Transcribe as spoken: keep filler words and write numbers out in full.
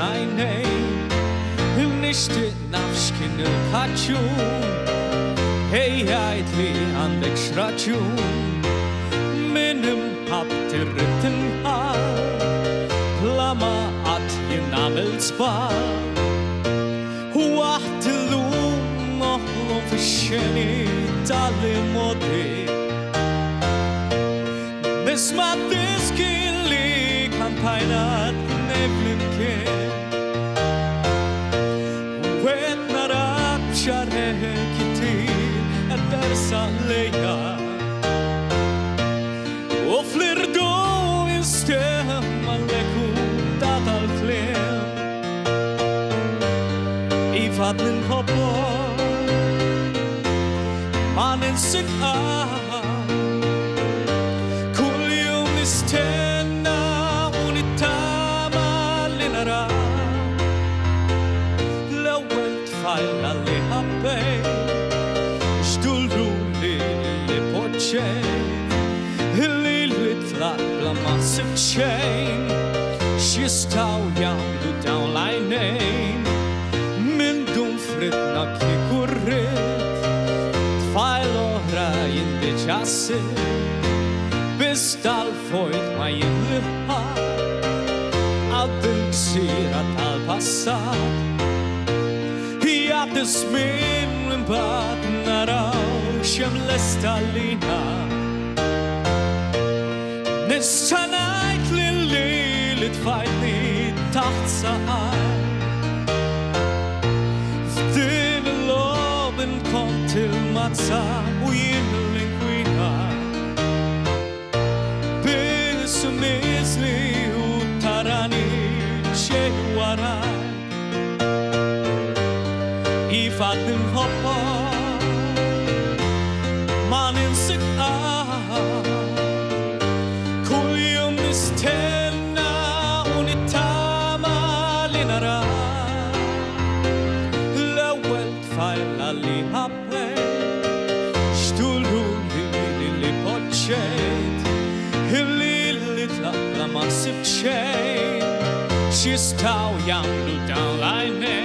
l-għajnejn nixtieq naf x'kien il-ħaġun Ej għajt li għandek x'raġun min imħabb tirrid tinħal bla ma qatt jien għamilt żball waħd illum noħlu fix-xeni tal-modi nisma' diski li kantajna tnej flimkien u qed nara b'xarħek kittir qed tersaq lejja u fl-irdu instemma l-ekun tal-kliem iva ninħobbok ma ninsinqax kull jum nistenna u nittama li nara l-ewwel tfajla li ħabbejt x'dulru li li poġġejt illi li tlaq bla ma sibt xejn x'jistgħu jagħmlu dawn l-għajnejn min dum fridna kieku rrid tfajl oħra jien diġà sibt biss tal-fojt ma jimliħħa għad il-gżira tal-passat jgħaddi żmien imbagħad naraw x'hemm lesta lina nista' ngħid lili li tfajtni taħt saqaj f'din il-logħba kont il-mazza u jien l-inkwina biss miżli u tarani xejn waraj iva ninħobbok ma ninsinqax kull jum nistenna u nittama li nara l-ewwel tfajla li ħabbejt x'dulru li li poġġejt illi li tlaq bla ma sibt xejn x'jistgħu jagħmlu dawn l-għajnejn